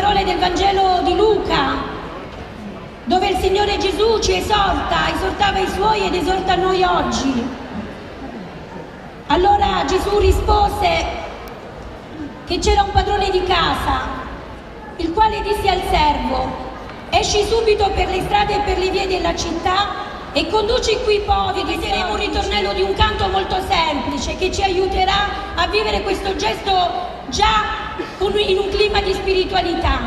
parole del Vangelo di Luca, dove il Signore Gesù ci esortava i Suoi ed esorta noi oggi. Allora Gesù rispose che c'era un padrone di casa, il quale disse al servo: esci subito per le strade e per le vie della città e conduci qui i poveri. Useremo un ritornello di un canto molto semplice che ci aiuterà a vivere questo gesto già in un clima di spiritualità.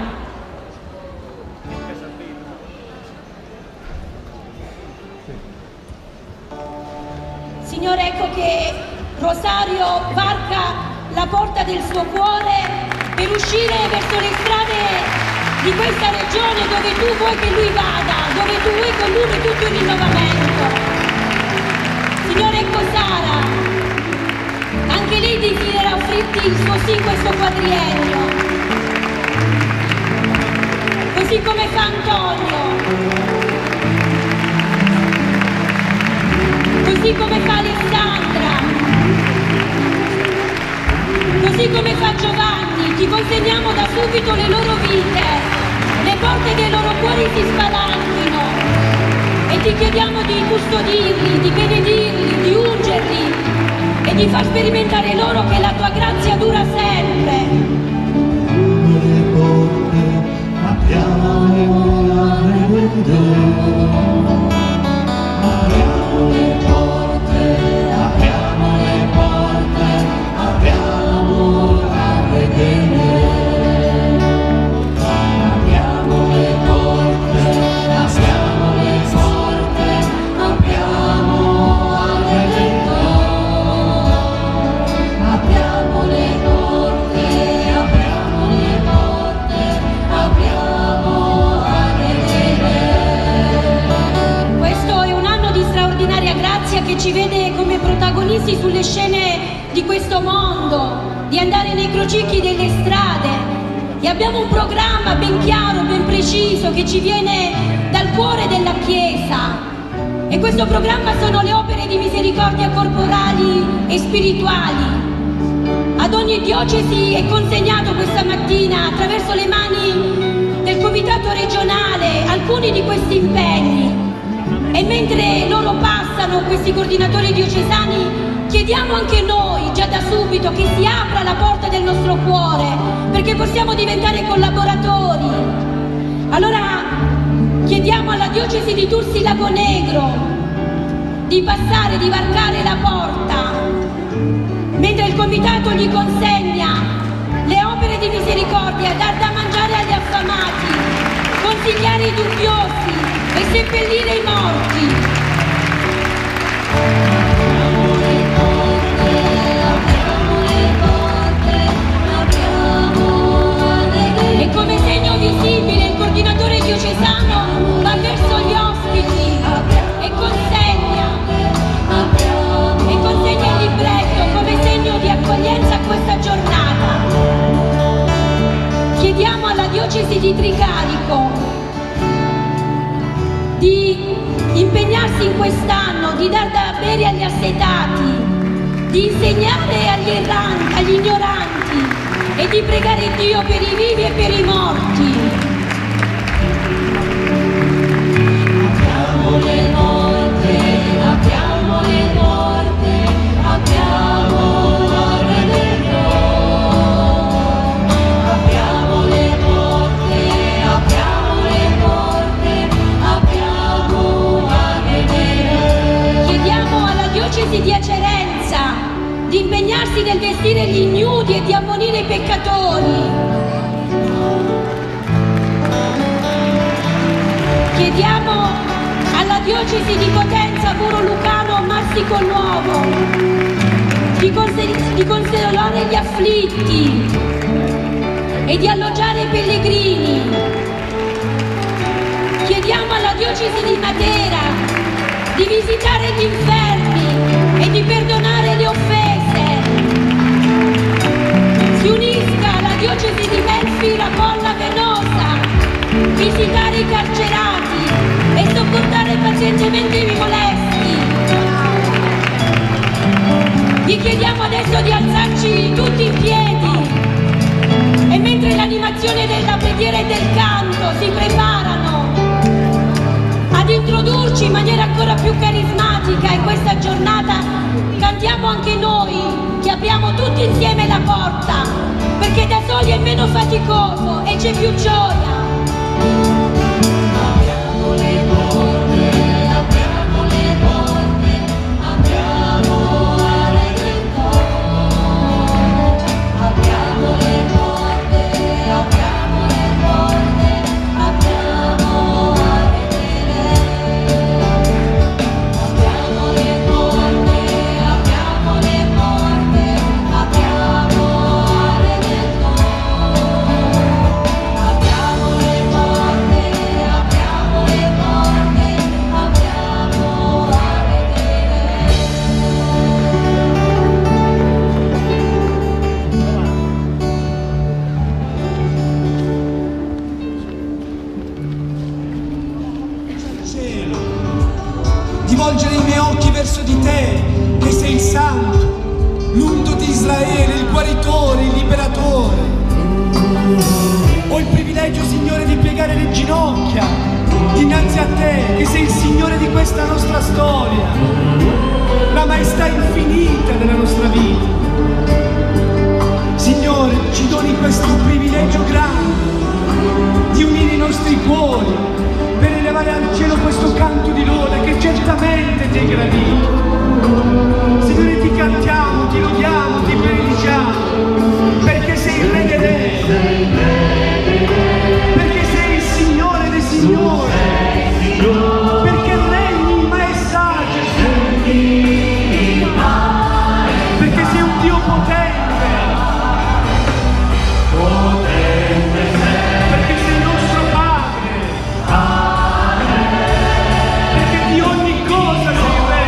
Signore, ecco che Rosario varca la porta del suo cuore per uscire verso le strade di questa regione dove tu vuoi che lui vada, dove tu vuoi con lui tutto il rinnovamento. Signore, ecco Sara, anche lei desidera offrirti il suo sì in questo quadriennio, così come fa Antonio, così come fa Alessandra, così come fa Giovanni. Ti consegniamo da subito le loro vite, le porte dei loro cuori si spalanchino e ti chiediamo di custodirli, di benedirli, di ungerli e di far sperimentare loro che la tua grazia dura sempre. Le porte apriamo al Redentore, apriamo le porte, apriamo le porte, apriamo al Redentore, apriamo le porte, apriamo le porte, apriamo al Redentore, apriamo le porte, apriamo le porte, apriamo al Redentore. Questo è un anno di straordinaria grazia che ci vede come protagonisti sulle scene di questo mondo, di andare nei crocicchi delle strade, e abbiamo un programma ben chiaro, ben preciso, che ci viene dal cuore della Chiesa, e questo programma sono le opere di misericordia corporali e spirituali. Ad ogni diocesi è consegnato questa mattina attraverso le mani del comitato regionale alcuni di questi impegni, e mentre loro passano, questi coordinatori diocesani, chiediamo anche noi già da subito che si apra la porta del nostro cuore perché possiamo diventare collaboratori. Allora chiediamo alla diocesi di Tursi Lago Negro di passare, di varcare la porta, mentre il comitato gli consegna le opere di misericordia, dar da mangiare agli affamati, consigliare i dubbiosi e seppellire i morti. Apriamo le porte, apriamo le porte, apriamo al Redentore. E come segno visibile il coordinatore diocesano va verso gli ospiti e consegna il libretto come segno di accoglienza a questa giornata. Chiediamo alla diocesi di Tricarico di impegnarsi in quest'anno, di dar da bere agli assetati, di insegnare agli erranti, agli ignoranti e di pregare Dio per i vivi e per i morti. Apriamo le porte, apriamo le porte, apriamo al Redentore, apriamo le porte, apriamo le porte, apriamo al Redentore. Chiediamo alla diocesi di Acerenza di impegnarsi nel vestire gli ignudi e di ammonire i peccatori. Chiediamo alla diocesi di Potenza, Muro Lucano, Marsico Nuovo di consolare gli afflitti e di alloggiare i pellegrini. Chiediamo alla diocesi di Matera di visitare gli infermi e di perdonare le offese. Si unisca alla diocesi di Melfi, Rapolla, Venosa, visitare i carcerati e sopportare pazientemente i molesti. Vi chiediamo adesso di alzarci tutti in piedi e mentre l'animazione della preghiera preghiere e del canto si preparano ad introdurci in maniera ancora più carismatica in questa giornata, cantiamo anche noi che apriamo tutti insieme la porta, perché da soli è meno faticoso e c'è più gioia. Apriamo le porte, apriamo le porte, apriamo al Redentore. Apriamo le porte, apriamo le porte, apriamo a vedere. Apriamo le porte, apriamo le porte, apriamo al Redentore. Apriamo le porte, apriamo le porte, apriamo a vedere. Cielo, di volgere i miei occhi verso di te, che sei il Santo, l'unto di Israele, il guaritore, il liberatore. Ho il privilegio, Signore, di piegare le ginocchia dinanzi a te, che sei il Signore di questa nostra storia, la maestà infinita della nostra vita. Signore, ci doni questo privilegio grande di unire i nostri cuori per elevare al cielo questo canto di lode che certamente ti è gradito. Signore, ti cantiamo, ti lodiamo, ti benediciamo, perché sei il Re dei Re, perché sei il Signore dei Signori, perché regni in maestà, Gesù, perché sei un Dio potente, perché sei il nostro Padre, perché di ogni cosa sei Re.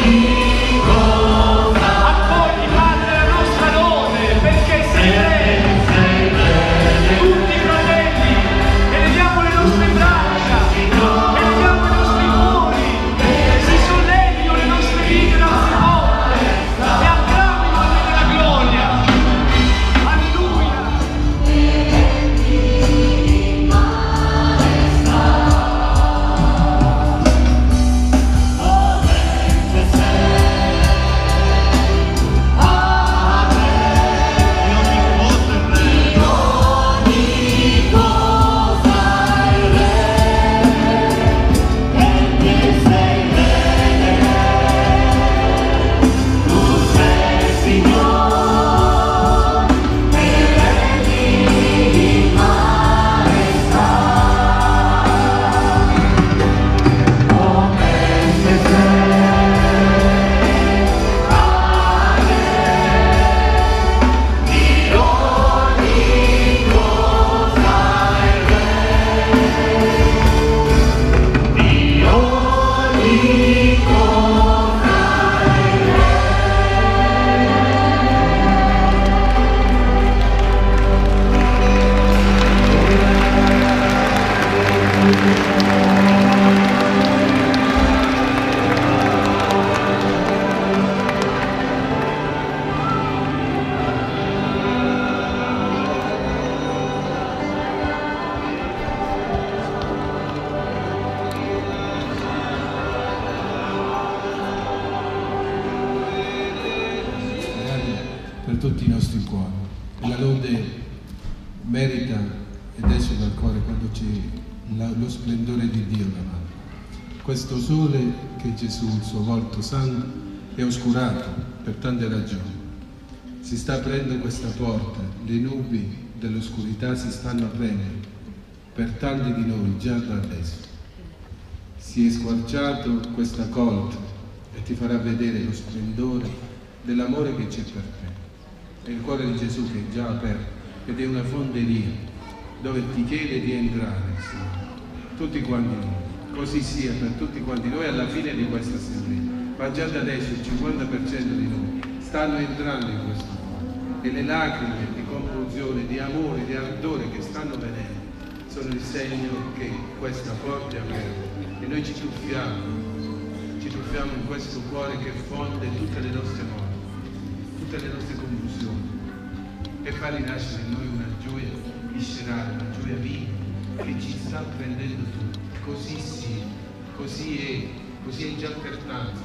Accogli, Padre, la nostra lode, perché sei Re. Tutti i fratelli, eleviamo le nostre braccia, eleviamo i nostri cuori, si sollevino le nostre vite davanti a te e acclamino a te la gloria. Alleluia. Per tutti i nostri cuori. E la lode merita ed esce dal cuore quando c'è lo splendore di Dio davanti. Questo sole che Gesù, il suo volto santo, è oscurato per tante ragioni. Si sta aprendo questa porta, le nubi dell'oscurità si stanno aprendo per tanti di noi già da adesso. Si è squarciato questa coltre e ti farà vedere lo splendore dell'amore che c'è per te. È il cuore di Gesù che è già aperto ed è una fonderia dove ti chiede di entrare, Signore. Tutti quanti noi. Così sia per tutti quanti noi alla fine di questa assemblea. Ma già da adesso il 50% di noi stanno entrando in questo cuore. E le lacrime di compulsione, di amore, di ardore che stanno venendo sono il segno che questa porta è aperta. E noi ci tuffiamo in questo cuore che fonde tutte le nostre morti, tutte le nostre confusioni e fa rinascere in noi una gioia viscerale, una gioia viva che ci sta prendendo tutti. Così sia, così è già pertanto.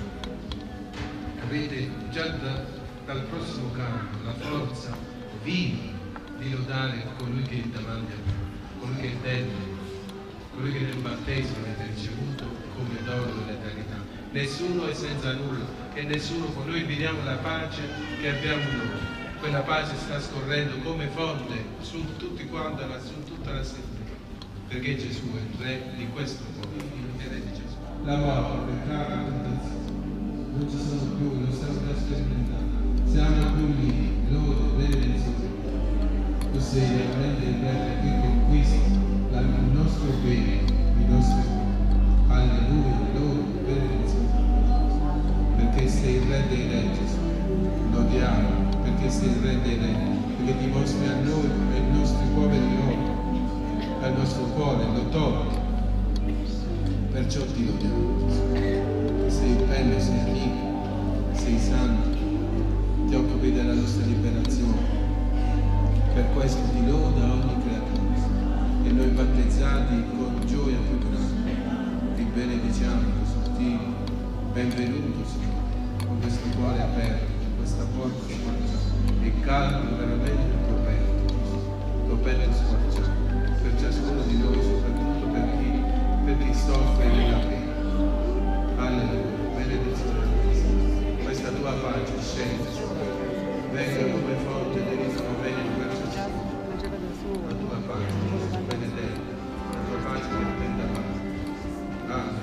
Avete già dal prossimo canto la forza viva di lodare colui che è davanti a voi, colui che è dentro, colui che nel battesimo avete ricevuto come dono dell'eternità. Nessuno è senza nulla e nessuno con noi viviamo la pace che abbiamo noi. Quella pace sta scorrendo come fonte su tutti quanti, su tutta la settimana, perché Gesù è il Re di questo mondo, il Re di Gesù. La morte, la tentazione, non ci sono più, non stiamo più sperimentando, siamo più lì, lode, benedizione. Tu sei veramente il Re che conquista il nostro bene, i nostri beni. Alleluia, lode, benedizione. Perché sei il Re dei Re, Gesù. Lodiamo. Perché sei il Re dei Re, perché dimostri a noi e ai nostri poveri uomini, al nostro cuore, lo tocchi. Perciò ti lodiamo, Gesù. Sei bello, sei amico, sei santo, ti occupi della nostra liberazione. Per questo ti loda ogni creatura e noi battezzati con gioia più grande ti benediciamo, Gesù, benvenuto, Signore, con questo cuore aperto, questa porta squarciata e calmo veramente lo bello squarciato per ciascuno di noi, soprattutto per chi soffre nella pena. Alleluia, benedizione. Questa tua pace scende, venga come fonte del rinnovamento per ciascuno. La tua pace, benedetta, la tua pace che tende avanti. Amen.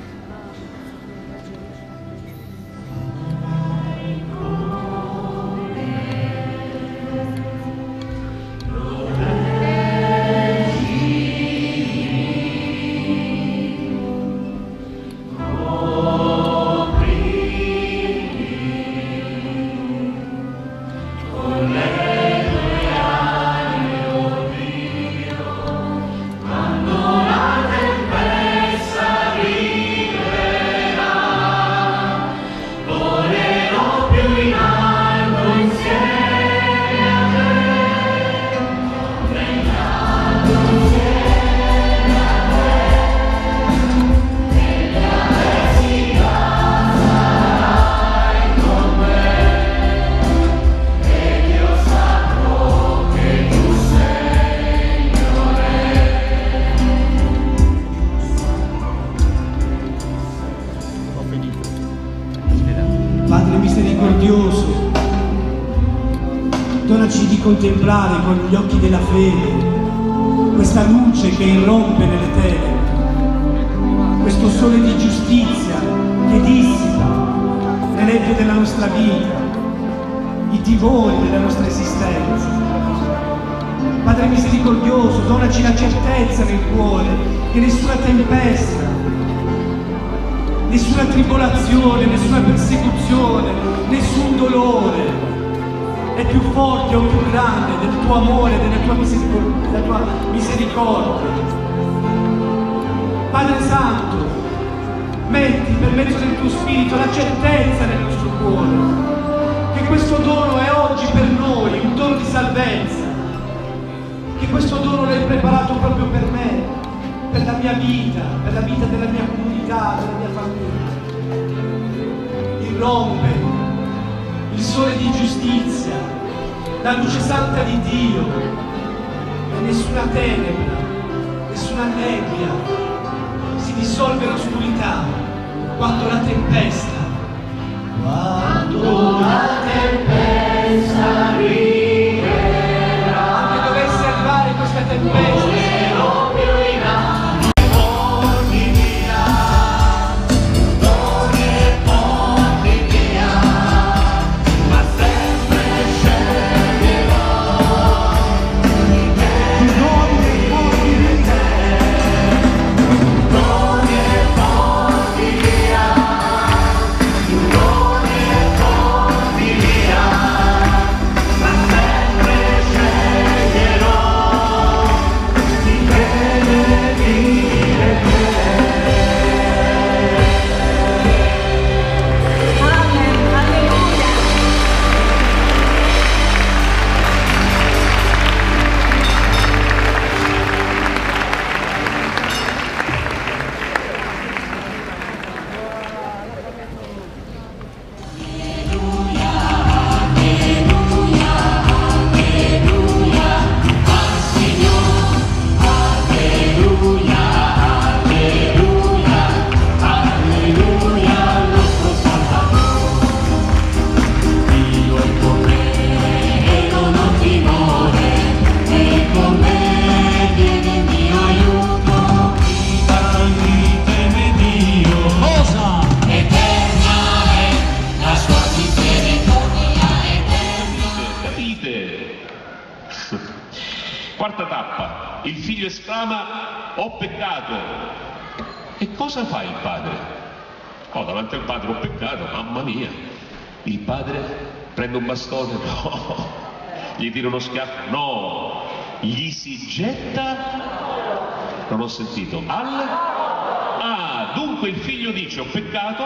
Donaci di contemplare con gli occhi della fede questa luce che irrompe nelle tenebre, questo sole di giustizia che dissipa le nebbie della nostra vita, i timori della nostra esistenza. Padre misericordioso, donaci la certezza nel cuore che nessuna tempesta, nessuna tribolazione, nessuna persecuzione, nessun dolore è più forte o più grande del tuo amore, della tua misericordia. Padre Santo, metti per mezzo del tuo Spirito la certezza nel nostro cuore che questo dono è oggi per noi un dono di salvezza, che questo dono l'hai preparato proprio per me, per la mia vita, per la vita della mia comunità, della mia famiglia. Irrompe il sole di giustizia, la luce santa di Dio, e nessuna tenebra, nessuna nebbia si dissolve l'oscurità quando la tempesta arriverà. Anche dovesse arrivare questa tempesta, Oh il figlio esclama: ho peccato. E cosa fa il padre? Oh, davanti al padre: ho peccato, mamma mia. Il padre prende un bastone? No. Gli tira uno schiaffo? No. Gli si getta? Non ho sentito. Ah, dunque il figlio dice: ho peccato.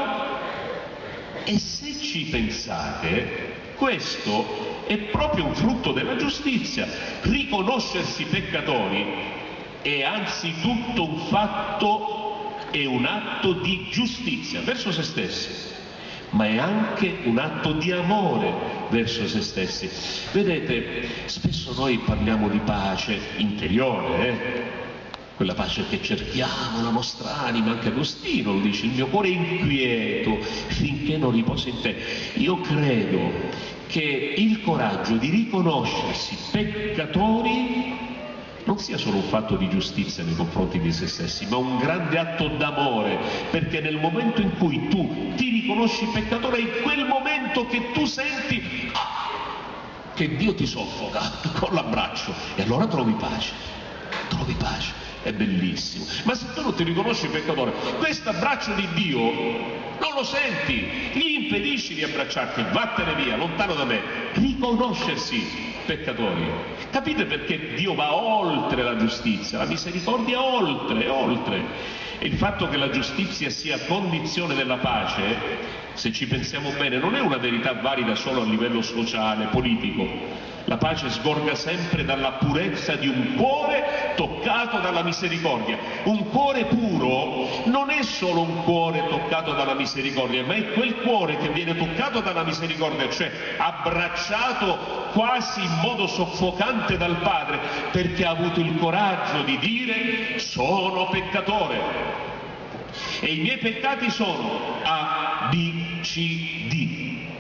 E se ci pensate, questo è proprio un frutto della giustizia. Riconoscersi peccatori è anzitutto un fatto e un atto di giustizia verso se stessi, ma è anche un atto di amore verso se stessi. Vedete, spesso noi parliamo di pace interiore, quella pace che cerchiamo, la nostra anima. Anche Agostino lo dice: il mio cuore è inquieto finché non riposa in te. Io credo che il coraggio di riconoscersi peccatori non sia solo un fatto di giustizia nei confronti di se stessi, ma un grande atto d'amore, perché nel momento in cui tu ti riconosci peccatore, è in quel momento che tu senti che Dio ti soffoca con l'abbraccio, e allora trovi pace, è bellissimo. Ma se tu non ti riconosci peccatore, questo abbraccio di Dio non lo senti, gli impedisci di abbracciarti: vattene via, lontano da me. Riconoscersi peccatori. Capite perché Dio va oltre la giustizia, la misericordia oltre. E il fatto che la giustizia sia condizione della pace, se ci pensiamo bene, non è una verità valida solo a livello sociale, politico. La pace sgorga sempre dalla purezza di un cuore toccato dalla misericordia. Un cuore puro non è solo un cuore toccato dalla misericordia, ma è quel cuore che viene toccato dalla misericordia, cioè abbracciato quasi in modo soffocante dal Padre, perché ha avuto il coraggio di dire: sono peccatore e i miei peccati sono A, B, C, D.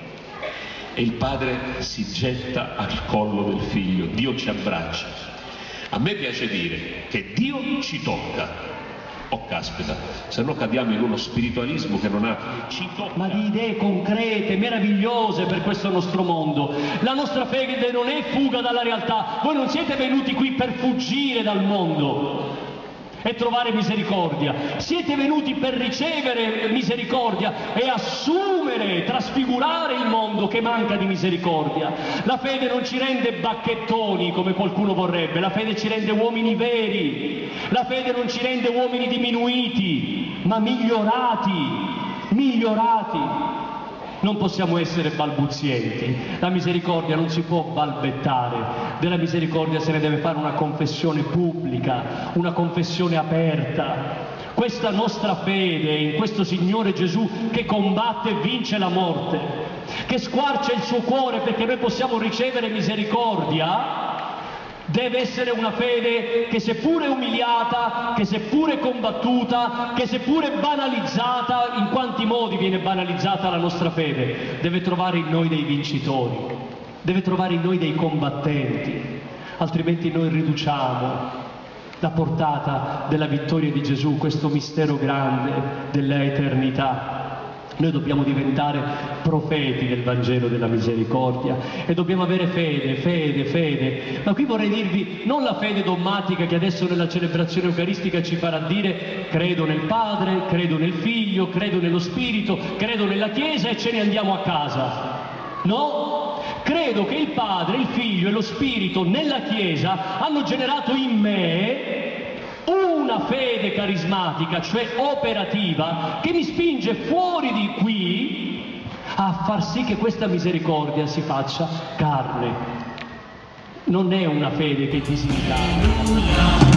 E il padre si getta al collo del figlio, Dio ci abbraccia. A me piace dire che Dio ci tocca. Oh caspita, se no cadiamo in uno spiritualismo che non ha... Ci tocca. Ma di idee concrete, meravigliose per questo nostro mondo. La nostra fede non è fuga dalla realtà. Voi non siete venuti qui per fuggire dal mondo e trovare misericordia. Siete venuti per ricevere misericordia e assumere, trasfigurare il mondo che manca di misericordia. La fede non ci rende bacchettoni come qualcuno vorrebbe, la fede ci rende uomini veri, la fede non ci rende uomini diminuiti, ma migliorati. Non possiamo essere balbuzienti, la misericordia non si può balbettare, della misericordia se ne deve fare una confessione pubblica, una confessione aperta. Questa nostra fede in questo Signore Gesù che combatte e vince la morte, che squarcia il suo cuore perché noi possiamo ricevere misericordia, deve essere una fede che seppure umiliata, che seppure combattuta, che seppure banalizzata, in quanti modi viene banalizzata la nostra fede, deve trovare in noi dei vincitori, deve trovare in noi dei combattenti, altrimenti noi riduciamo la portata della vittoria di Gesù, questo mistero grande dell'eternità. Noi dobbiamo diventare profeti del Vangelo della misericordia e dobbiamo avere fede. Ma qui vorrei dirvi non la fede dogmatica che adesso nella celebrazione eucaristica ci farà dire: credo nel Padre, credo nel Figlio, credo nello Spirito, credo nella Chiesa e ce ne andiamo a casa. No, credo che il Padre, il Figlio e lo Spirito nella Chiesa hanno generato in me una fede carismatica, cioè operativa, che mi spinge fuori di qui a far sì che questa misericordia si faccia carne. Non è una fede che disincarna.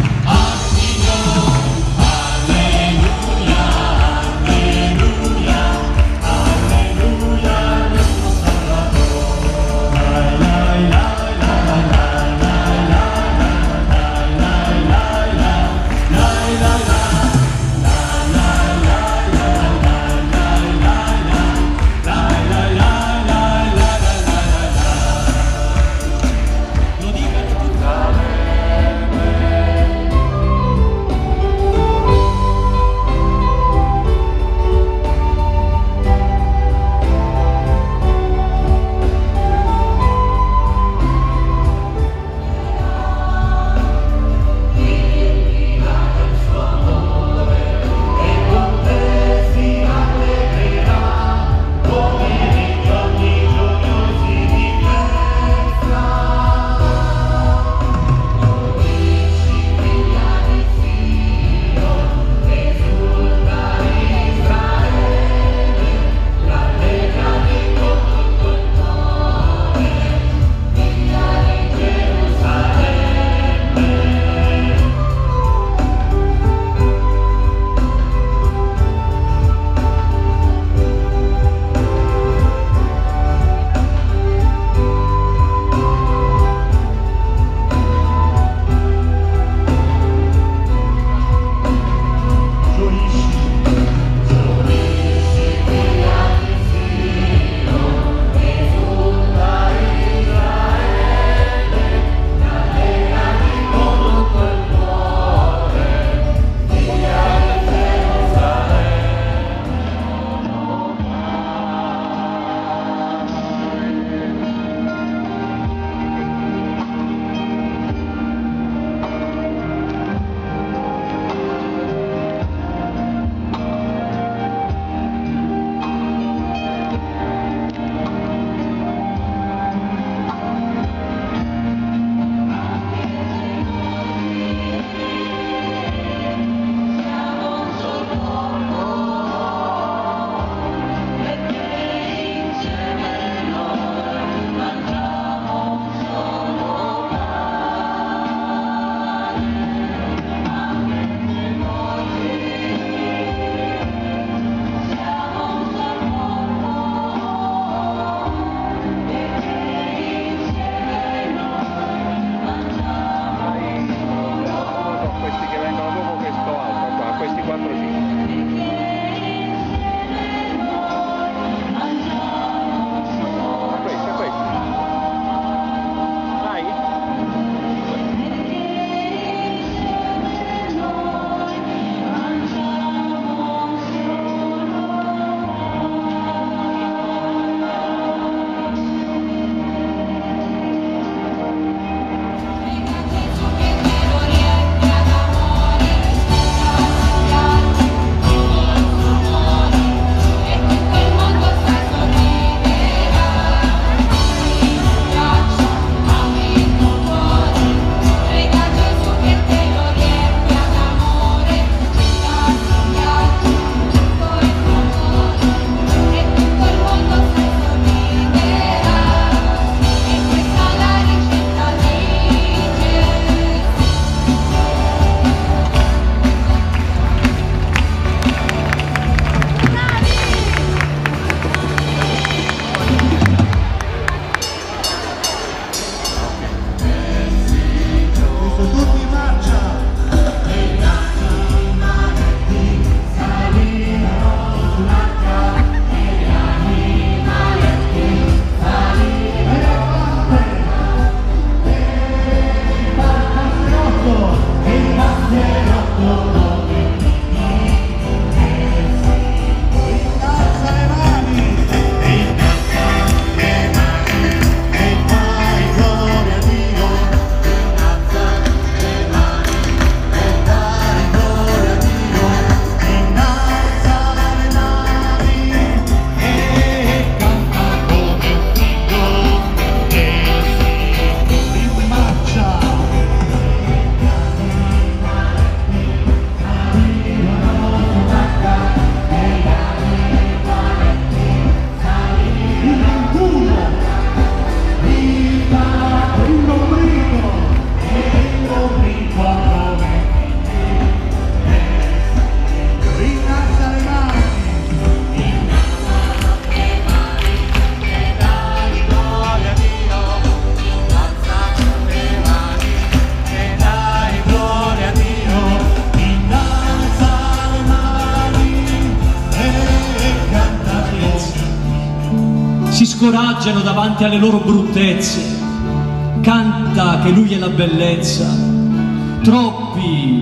scoraggiano davanti alle loro bruttezze. Canta che Lui è la bellezza. Troppi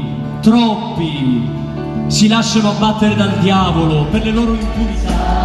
si lasciano abbattere dal diavolo per le loro impurità.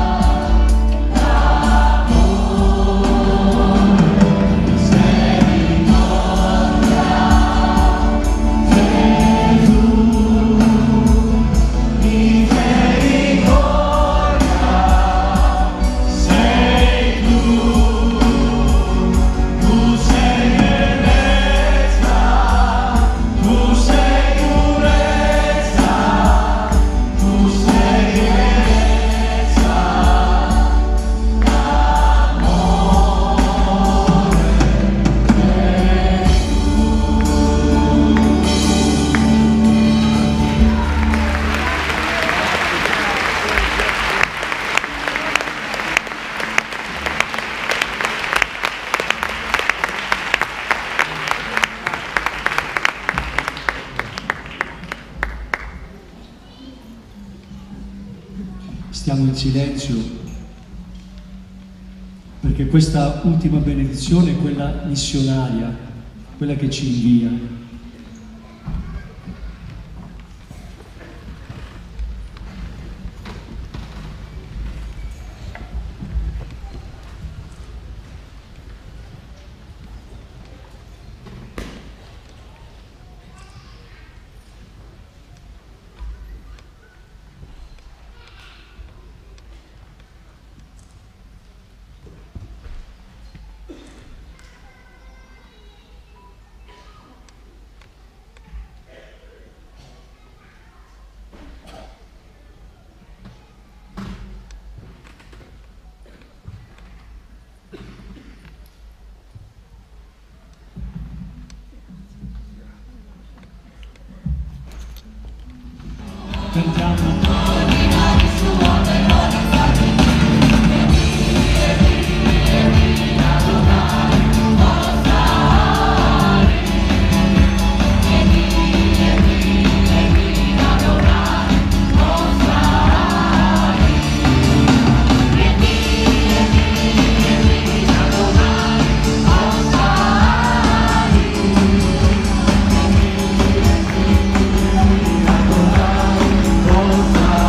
Stiamo in silenzio perché questa ultima benedizione è quella missionaria, quella che ci invia. Cantiamo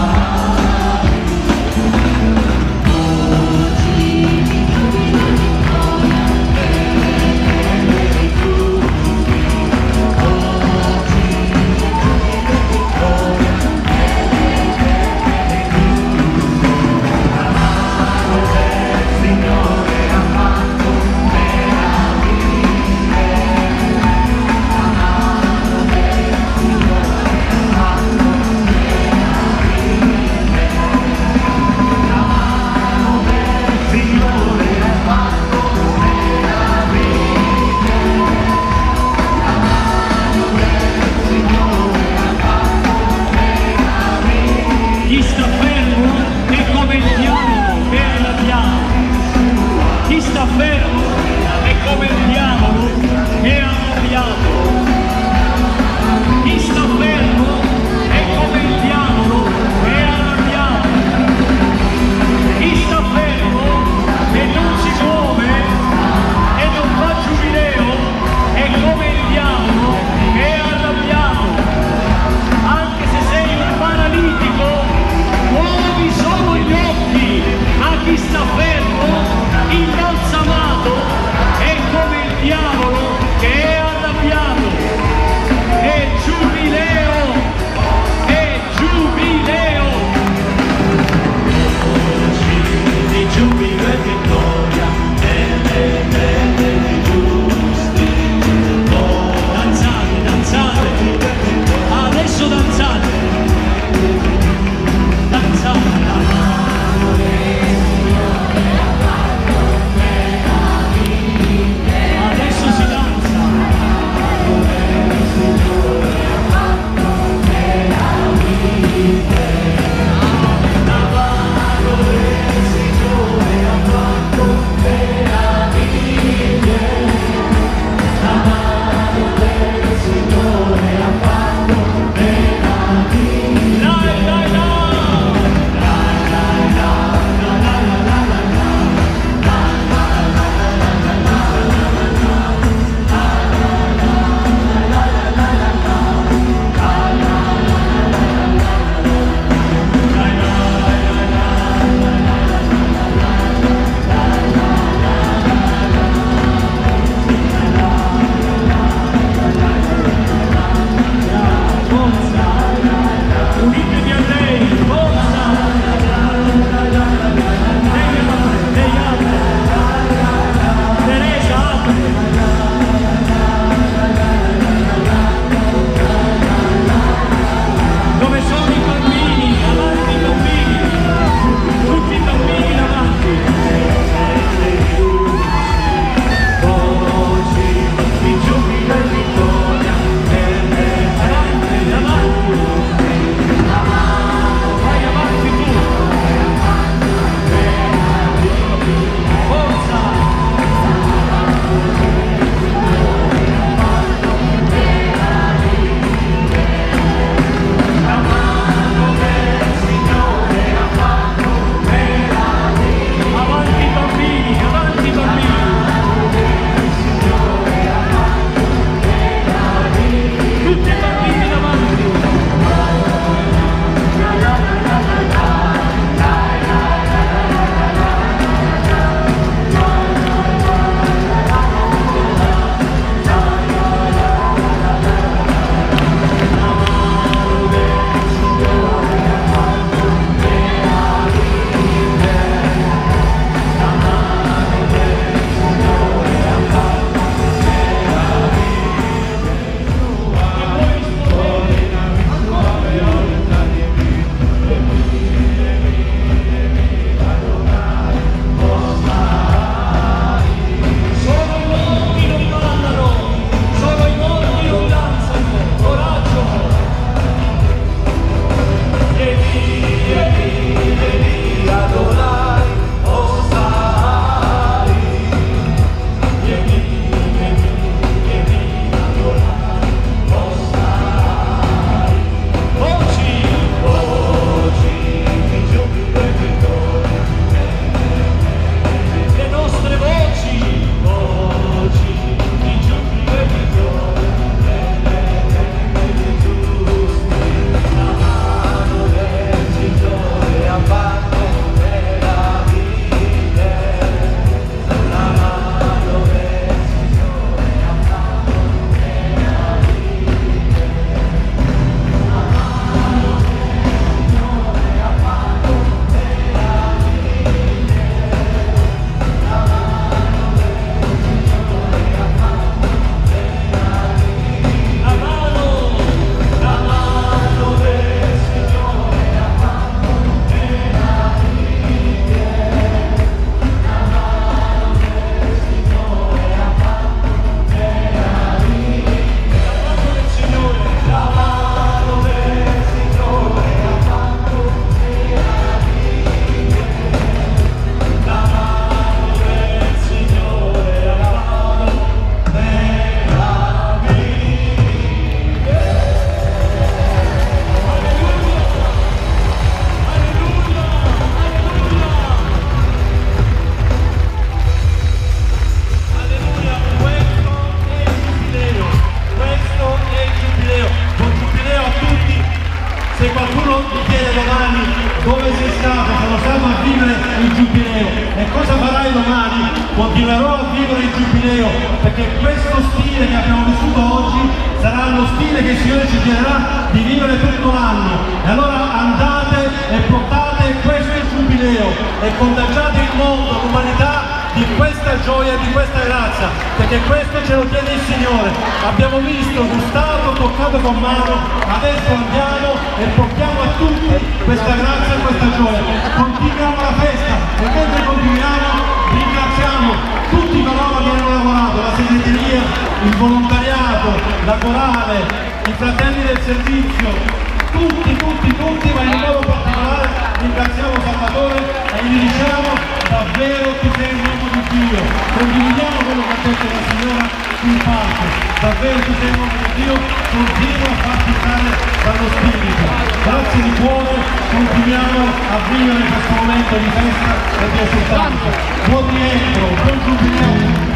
il Giubileo. E cosa farai domani? Continuerò a vivere il Giubileo, perché questo stile che abbiamo vissuto oggi sarà lo stile che il Signore ci chiederà di vivere tutto l'anno. E allora andate e portate questo Giubileo e contagiate il mondo, l'umanità, di questa gioia e di questa grazia, perché questo ce lo chiede il Signore. Abbiamo visto, gustato, toccato con mano, adesso andiamo e portiamo a tutti questa grazia e questa gioia. Continuiamo la festa e mentre continuiamo ringraziamo tutti coloro che hanno lavorato, la segreteria, il volontariato, la corale, i fratelli del servizio, tutti, ma in modo particolare ringraziamo Salvatore e gli diciamo davvero tu sei un uomo di Dio. Condividiamo quello che ha detto la signora sul palco, davvero tu sei un uomo di Dio, continua a farti stare dallo Spirito. Grazie di cuore, continuiamo a vivere questo momento di festa e di esultanza. Buon rientro, buon giubileo.